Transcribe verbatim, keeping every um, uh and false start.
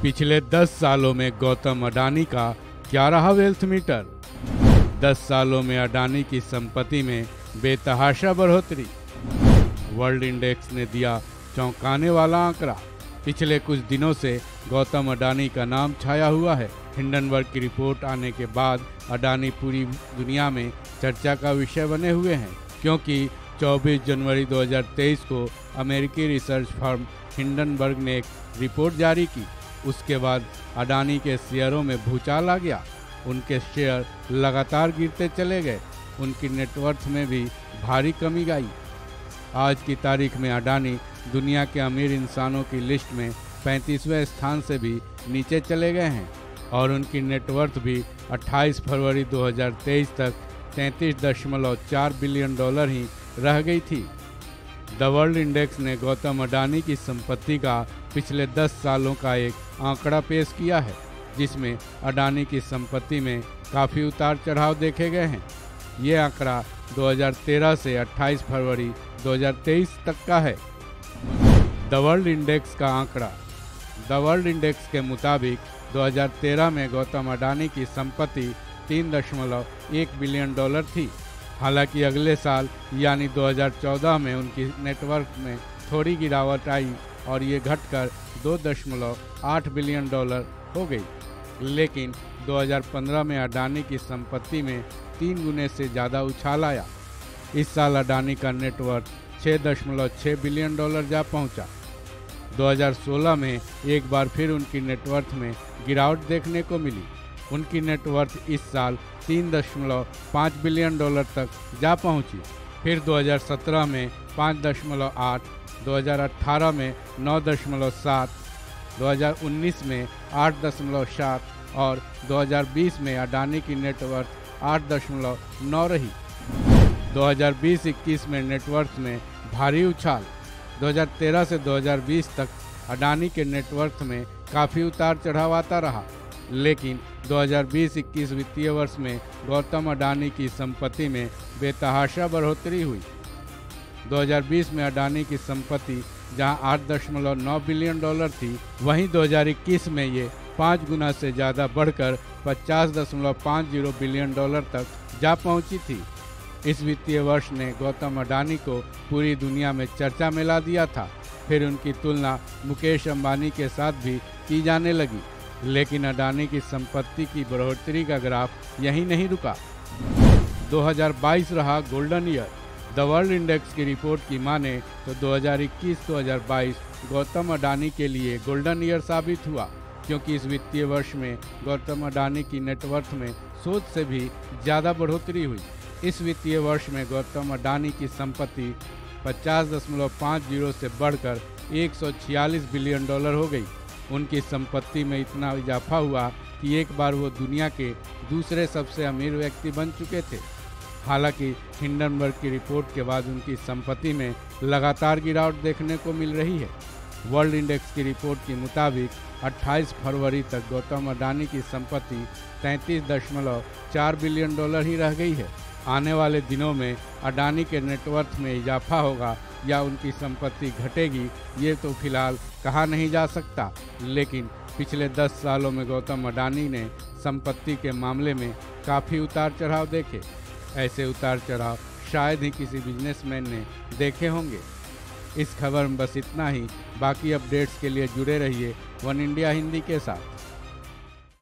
पिछले दस सालों में गौतम अडानी का क्या रहा वेल्थ मीटर। दस सालों में अडानी की संपत्ति में बेतहाशा बढ़ोतरी। वर्ल्ड इंडेक्स ने दिया चौंकाने वाला आंकड़ा। पिछले कुछ दिनों से गौतम अडानी का नाम छाया हुआ है। हिंडनबर्ग की रिपोर्ट आने के बाद अडानी पूरी दुनिया में चर्चा का विषय बने हुए हैं, क्योंकि चौबीस जनवरी दो हज़ार तेईस को अमेरिकी रिसर्च फर्म हिंडनबर्ग ने एक रिपोर्ट जारी की। उसके बाद अडानी के शेयरों में भूचाल आ गया। उनके शेयर लगातार गिरते चले गए। उनकी नेटवर्थ में भी भारी कमी आई। आज की तारीख में अडानी दुनिया के अमीर इंसानों की लिस्ट में पैंतीसवें स्थान से भी नीचे चले गए हैं और उनकी नेटवर्थ भी अट्ठाईस फरवरी दो हज़ार तेईस तक तैंतीस दशमलव चार बिलियन डॉलर ही रह गई थी। द वर्ल्ड इंडेक्स ने गौतम अडानी की संपत्ति का पिछले दस सालों का एक आंकड़ा पेश किया है, जिसमें अडानी की संपत्ति में काफ़ी उतार चढ़ाव देखे गए हैं। ये आंकड़ा दो हज़ार तेरह से अट्ठाईस फरवरी दो हज़ार तेईस तक का है। द वर्ल्ड इंडेक्स का आंकड़ा। द वर्ल्ड इंडेक्स के मुताबिक दो हज़ार तेरह में गौतम अडानी की संपत्ति तीन दशमलव एक बिलियन डॉलर थी। हालांकि अगले साल यानी दो हज़ार चौदह में उनकी नेटवर्थ में थोड़ी गिरावट आई और ये घटकर दो दशमलव आठ बिलियन डॉलर हो गई। लेकिन दो हज़ार पंद्रह में अडानी की संपत्ति में तीन गुने से ज़्यादा उछाल आया। इस साल अडानी का नेटवर्थ छः दशमलव छः बिलियन डॉलर जा पहुंचा। दो हज़ार सोलह में एक बार फिर उनकी नेटवर्थ में गिरावट देखने को मिली। उनकी नेटवर्थ इस साल तीन दशमलव पाँच बिलियन डॉलर तक जा पहुंची। फिर दो हज़ार सत्रह में पाँच दशमलव आठ, दो हज़ार अठारह में नौ दशमलव सात, दो हज़ार उन्नीस में आठ दशमलव सात और दो हज़ार बीस में अडानी की नेटवर्थ आठ दशमलव नौ रही। दो हज़ार बीस इक्कीस में नेटवर्थ में भारी उछाल। दो हज़ार तेरह से दो हज़ार बीस तक अडानी के नेटवर्थ में काफ़ी उतार चढ़ाव आता रहा, लेकिन दो हज़ार बीस इक्कीस वित्तीय वर्ष में गौतम अडानी की संपत्ति में बेतहाशा बढ़ोतरी हुई। दो हज़ार बीस में अडानी की संपत्ति जहां आठ दशमलव नौ बिलियन डॉलर थी, वहीं दो हज़ार इक्कीस में ये पाँच गुना से ज़्यादा बढ़कर पचास दशमलव पाँच जीरो बिलियन डॉलर तक जा पहुंची थी। इस वित्तीय वर्ष ने गौतम अडानी को पूरी दुनिया में चर्चा में ला दिया था। फिर उनकी तुलना मुकेश अंबानी के साथ भी की जाने लगी। लेकिन अडानी की संपत्ति की बढ़ोतरी का ग्राफ यहीं नहीं रुका। दो हज़ार बाईस रहा golden year. The world index की रिपोर्ट की माने तो दो हज़ार इक्कीस दो हज़ार बाईस गौतम अडानी के लिए गोल्डन ईयर साबित हुआ, क्योंकि इस वित्तीय वर्ष में गौतम अडानी की नेटवर्थ में सोच से भी ज़्यादा बढ़ोतरी हुई। इस वित्तीय वर्ष में गौतम अडानी की संपत्ति पचास दशमलव पाँच जीरो से बढ़कर एक सौ छियालीस बिलियन डॉलर हो गई। उनकी संपत्ति में इतना इजाफा हुआ कि एक बार वो दुनिया के दूसरे सबसे अमीर व्यक्ति बन चुके थे। हालांकि हिंडनबर्ग की रिपोर्ट के बाद उनकी संपत्ति में लगातार गिरावट देखने को मिल रही है। वर्ल्ड इंडेक्स की रिपोर्ट के मुताबिक अट्ठाईस फरवरी तक गौतम अडानी की संपत्ति तैंतीस दशमलव चार बिलियन डॉलर ही रह गई है। आने वाले दिनों में अडानी के नेटवर्थ में इजाफा होगा या उनकी संपत्ति घटेगी, ये तो फिलहाल कहा नहीं जा सकता। लेकिन पिछले दस सालों में गौतम अडानी ने संपत्ति के मामले में काफ़ी उतार चढ़ाव देखे। ऐसे उतार चढ़ाव शायद ही किसी बिजनेसमैन ने देखे होंगे। इस खबर में बस इतना ही। बाकी अपडेट्स के लिए जुड़े रहिए वन इंडिया हिंदी के साथ।